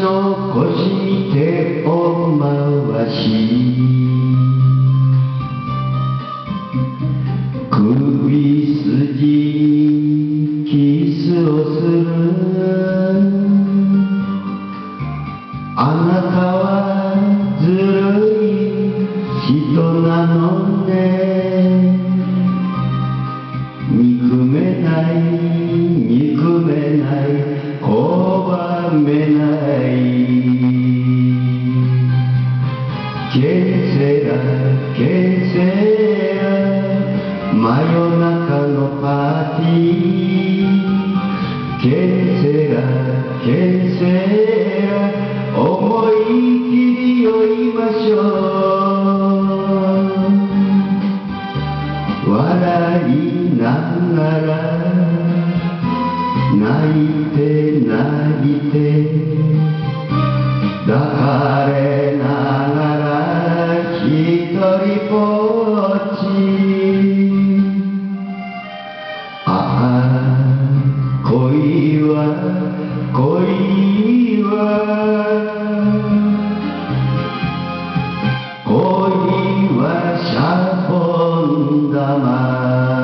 の腰に手を回し首筋キスをするあなたはずるい人なのね憎めない憎めない拒めないケセラケセラ真夜中のパーティーケセラケセラ思い切り酔いましょう笑いながら泣いて泣いて抱かれながら一人ぼっちああ恋は恋はシャボン玉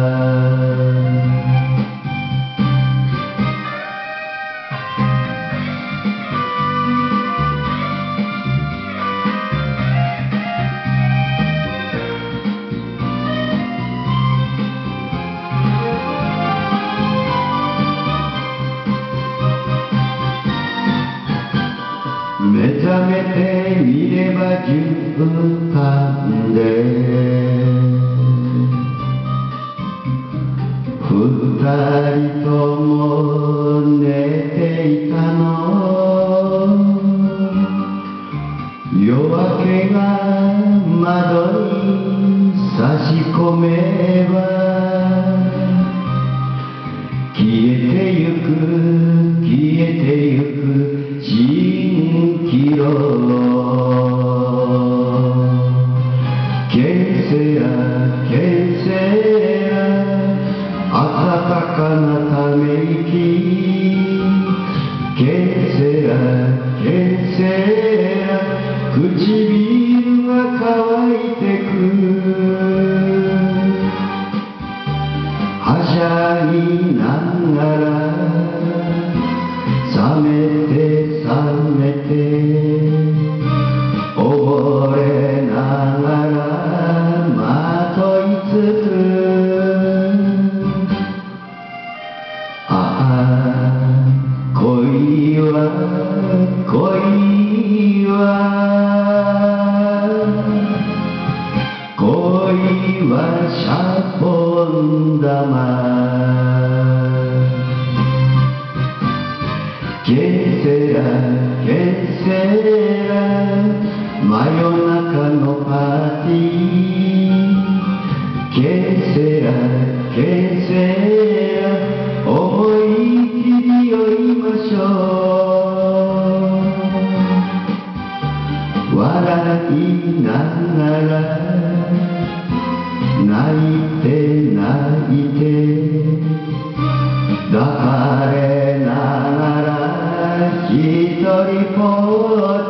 目覚めてみれば10分で二人とも寝ていたの夜明けが窓に差し込めば消えてゆく消えてゆく蜃気楼ケセラケセラ暖かなため息ケセラケセラ唇が乾いてくはしゃぎながら冷めて冷めて溺れながらまといつくああ恋は恋はシャボン玉ケセラケセラ真夜中のパーティーケセラケセラ思い切り酔いましょう笑いながら泣いて泣いて抱かれながら一人ぼっ